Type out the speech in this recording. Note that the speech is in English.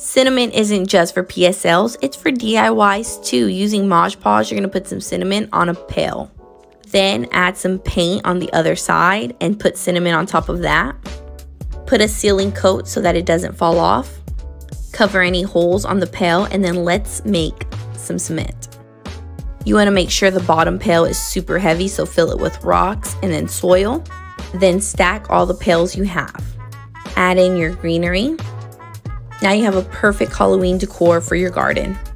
Cinnamon isn't just for PSLs, it's for DIYs too. Using Mod Podge, you're going to put some cinnamon on a pail. Then add some paint on the other side and put cinnamon on top of that. Put a sealing coat so that it doesn't fall off. Cover any holes on the pail, and then let's make some cement. You want to make sure the bottom pail is super heavy, so fill it with rocks and then soil. Then stack all the pails you have. Add in your greenery. Now you have a perfect Halloween decor for your garden.